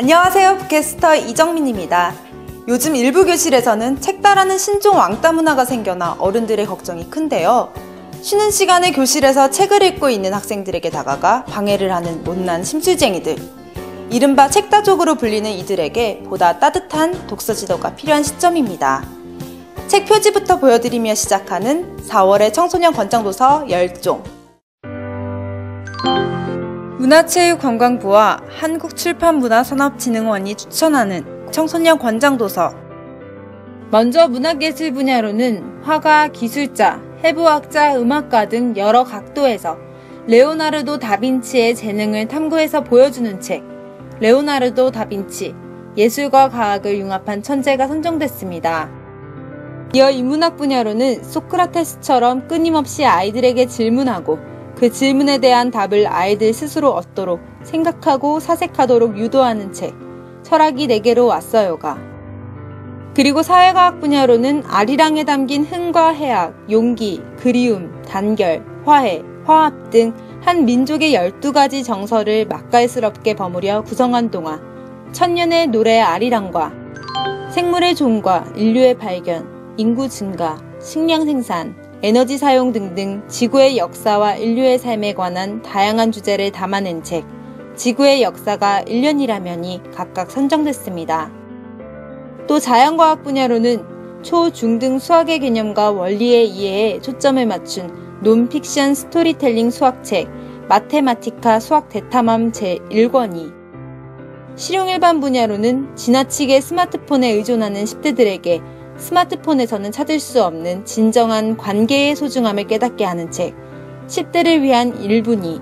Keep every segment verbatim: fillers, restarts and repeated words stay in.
안녕하세요, 북캐스터 이정민입니다. 요즘 일부 교실에서는 책 따라는 신종 왕따 문화가 생겨나 어른들의 걱정이 큰데요. 쉬는 시간에 교실에서 책을 읽고 있는 학생들에게 다가가 방해를 하는 못난 심술쟁이들, 이른바 책따족으로 불리는 이들에게 보다 따뜻한 독서 지도가 필요한 시점입니다. 책 표지부터 보여드리며 시작하는 사월의 청소년 권장도서 십 종. 문화체육관광부와 한국출판문화산업진흥원이 추천하는 청소년 권장도서. 먼저 문화예술 분야로는 화가, 기술자, 해부학자, 음악가 등 여러 각도에서 레오나르도 다빈치의 재능을 탐구해서 보여주는 책, 레오나르도 다빈치, 예술과 과학을 융합한 천재가 선정됐습니다. 이어 인문학 분야로는 소크라테스처럼 끊임없이 아이들에게 질문하고 그 질문에 대한 답을 아이들 스스로 얻도록 생각하고 사색하도록 유도하는 책, 철학이 내게로 왔어요가. 그리고 사회과학 분야로는 아리랑에 담긴 흥과 해악, 용기, 그리움, 단결, 화해, 화합 등 한 민족의 열두 가지 정서를 맛깔스럽게 버무려 구성한 동화, 천년의 노래 아리랑과 생물의 종과 인류의 발견, 인구 증가, 식량 생산, 에너지 사용 등등 지구의 역사와 인류의 삶에 관한 다양한 주제를 담아낸 책, 지구의 역사가 일 년이라면이 각각 선정됐습니다. 또 자연과학 분야로는 초, 중 등 수학의 개념과 원리의 이해에 초점을 맞춘 논픽션 스토리텔링 수학책 마테마티카 수학 대탐험 제일 권이, 실용일반 분야로는 지나치게 스마트폰에 의존하는 십 대들에게 스마트폰에서는 찾을 수 없는 진정한 관계의 소중함을 깨닫게 하는 책, 십 대를 위한 일 분위.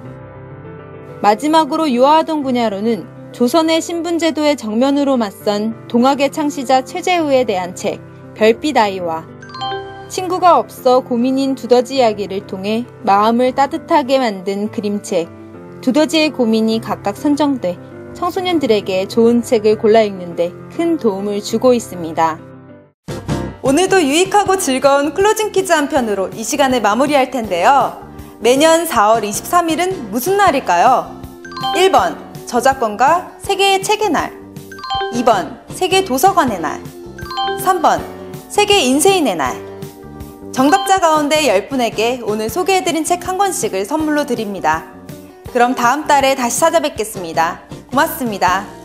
마지막으로 유아아동 분야로는 조선의 신분제도의 정면으로 맞선 동학의 창시자 최재우에 대한 책, 별빛 아이와 친구가 없어 고민인 두더지 이야기를 통해 마음을 따뜻하게 만든 그림책, 두더지의 고민이 각각 선정돼 청소년들에게 좋은 책을 골라 읽는데 큰 도움을 주고 있습니다. 오늘도 유익하고 즐거운 클로징 퀴즈 한 편으로 이 시간을 마무리할 텐데요. 매년 사월 이십삼일은 무슨 날일까요? 일 번 저작권과 세계의 책의 날, 이 번 세계 도서관의 날, 삼 번 세계 인쇄인의 날. 정답자 가운데 열 분에게 오늘 소개해드린 책 한 권씩을 선물로 드립니다. 그럼 다음 달에 다시 찾아뵙겠습니다. 고맙습니다.